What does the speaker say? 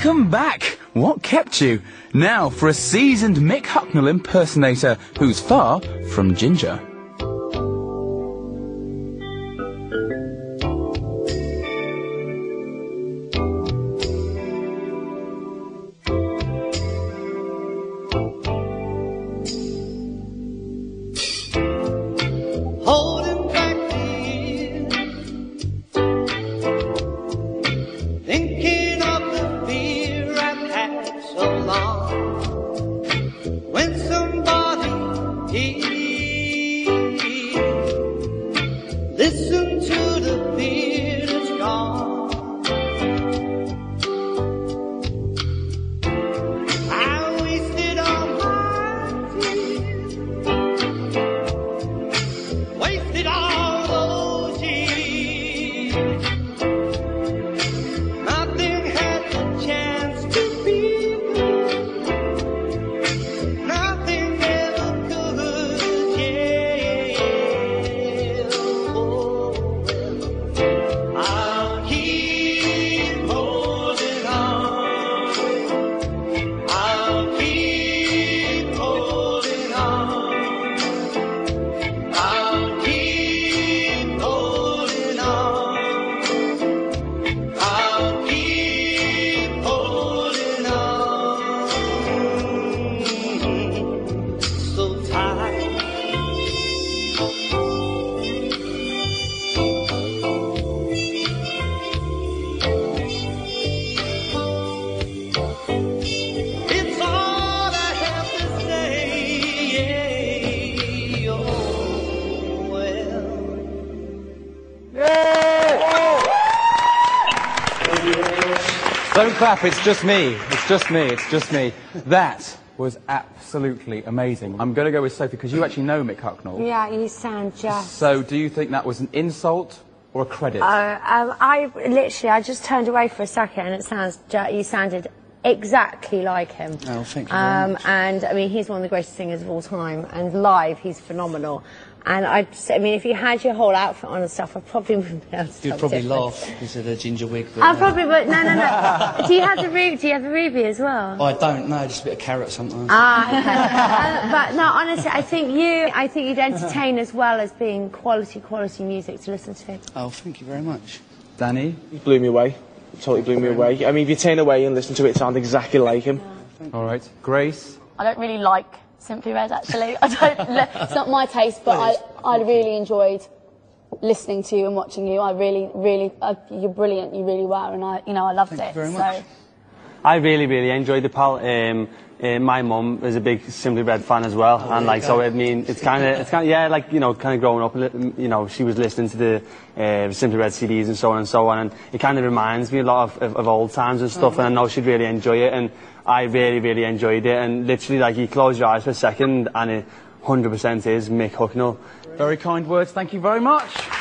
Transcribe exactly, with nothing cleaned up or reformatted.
Welcome back! What kept you? Now for a seasoned Mick Hucknall impersonator who's far from ginger. Holding back tears, thinking of the fear I've had so long. When somebody hears, listen to the fear that's gone. I wasted all my tears, wasted all those years. Nothing had the chance to be good. Nothing ever could, yeah. Oh, well, I'll keep holding on. I'll keep holding on. I'll keep holding on. I'll keep holding on. So tight. It's all I have to say. Yeah. Oh, well. Don't clap, it's just me. It's just me, it's just me. That was absolutely amazing. I'm going to go with Sophie because you actually know Mick Hucknall. Yeah, you sound just... So do you think that was an insult or a credit? Uh, um, I literally, I just turned away for a second and it sounds, ju- you sounded exactly like him. Oh, thank you very um, much. And, I mean, he's one of the greatest singers of all time, and live, he's phenomenal. And I just, I mean, if you had your whole outfit on and stuff, I probably wouldn't be able to You'd tell probably the laugh difference. because of the ginger wig. But I no. probably would, no, no, no. Do you have the ruby, do you have a ruby as well? I don't know, just a bit of carrot sometimes. Ah, okay. um, but no, honestly, I think you, I think you'd entertain as well as being quality, quality music to listen to. Oh, thank you very much. Danny? He blew me away. Totally blew me away. I mean, if you turn away and listen to it, it sounds exactly like him. All right. Grace? I don't really like Simply Red, actually. I don't. It's not my taste, but I, I really enjoyed listening to you and watching you. I really, really, uh, you're brilliant. You really were, and I, you know, I loved Thank it. you very so. much. I really, really enjoyed the pal. Um, uh, my mum is a big Simply Red fan as well, Oh, and like so. I mean, it's kind of, it's kind of, yeah, like you know, kind of growing up. a little, You know, she was listening to the uh, Simply Red C Ds and so on and so on, and it kind of reminds me a lot of, of, of old times and stuff. Oh. And I know she'd really enjoy it, and I really, really enjoyed it. And literally, like, you close your eyes for a second, and it one hundred percent is Mick Hucknall. Very kind words, thank you very much.